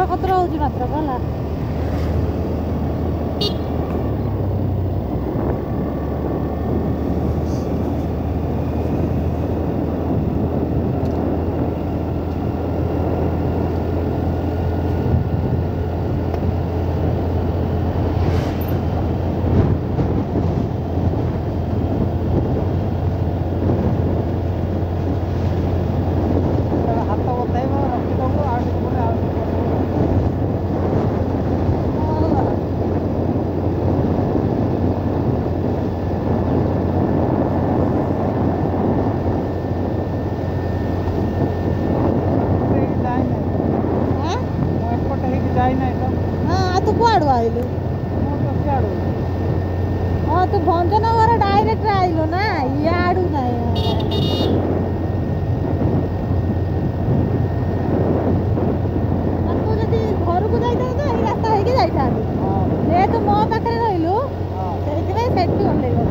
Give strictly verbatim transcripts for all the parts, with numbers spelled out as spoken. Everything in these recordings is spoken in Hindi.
ପଥର ପଥର ହଉଛି ମାତ୍ର ହେଲା। हाँ तो भंजनगर डायरेक्ट आइलो ना याडू ना तू जदि घर को जाई तो ए रास्ता हेकी जाई था जे तो मो पाखरे रहिलु सेति में सेठी ओलेलो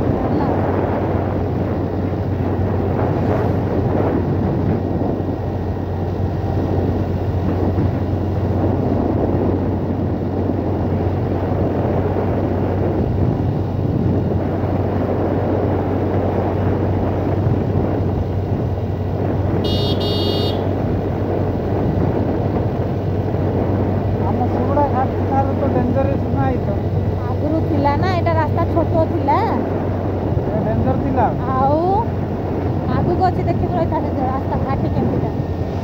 छोटो थिला डेंजर थिला आउ आगु को अछि देखि रही था रास्ता घाटी केमिटा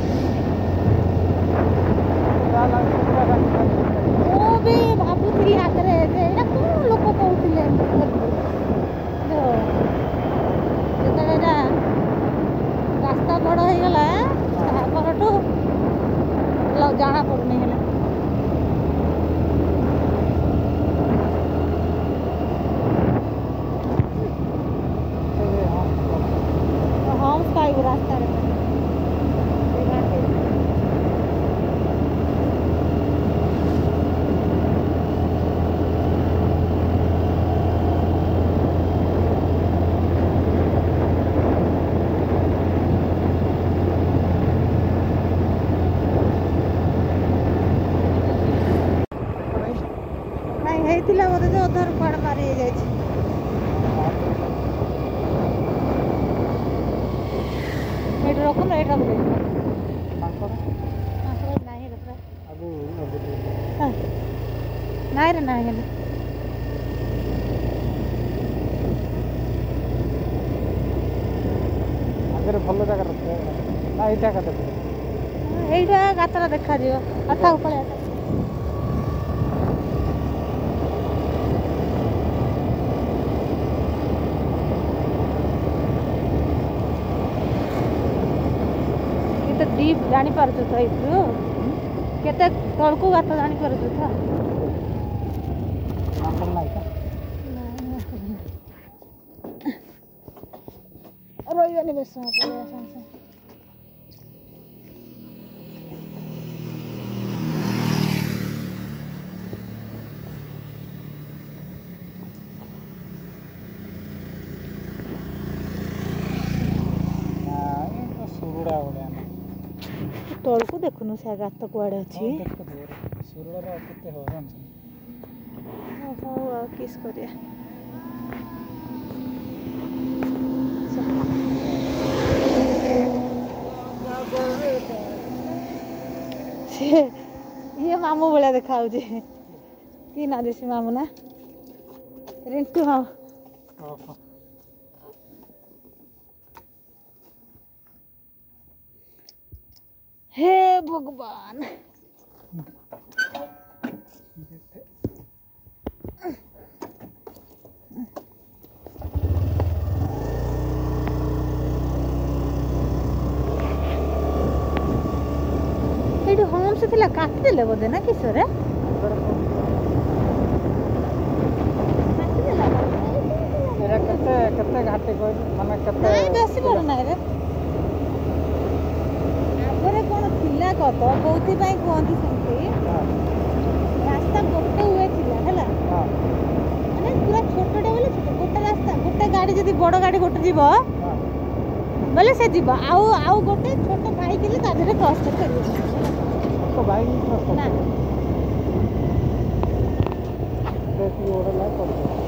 जाला पूरा रास्ता ओ भी बाबू थी आकरे जे एटा कोन लोक कहउथिले जो जेतरा रास्ता बड़ हो गला परटू ल जाना पड़नी है रास्ता रे नहीं हेतिला बोधे जो उधर पड़ मारी जाय छी एट रखो ना एट रख दे मांकर मांकर नाही रे अबू अबू नाही रे नाही गेले आगे भलो जगह रखे ना एटा का देखो एटा गातरा देखा दियो आता ऊपर आता डीप जानी पारछु त इतु केते तळकु गात जानी पारछु त मांकर नाही का रोइले बस पड़े संसे सुरुड़ा ओडा तळकु देखुनु से गात कुआडे अछि सुरुड़ा रा केते हो जान हो किस करिया ये मामू बड़ा देखा कि ना देसी मामू ना रिंटू हाँ हे भगवान होम से थिला काटी देले बोदे ना किशोरे एरा कते कते घाटे को माने कते नहीं बेसी बड़ नाही रे आगरे कोन थिला कत कोथि पई कोंती सेंती रास्ता गोटे हुए थिला हला हां माने पूरा छोटटे बोले छोट गोटे रास्ता गोटे गाड़ी जदी बड़ गाड़ी गोटे जीवो बोले से जीवो आउ आउ गोटे छोट बाइक ले ता धरे क्रॉस करियो तो बाइक नहीं क्रॉस ना करते। रोड ला कर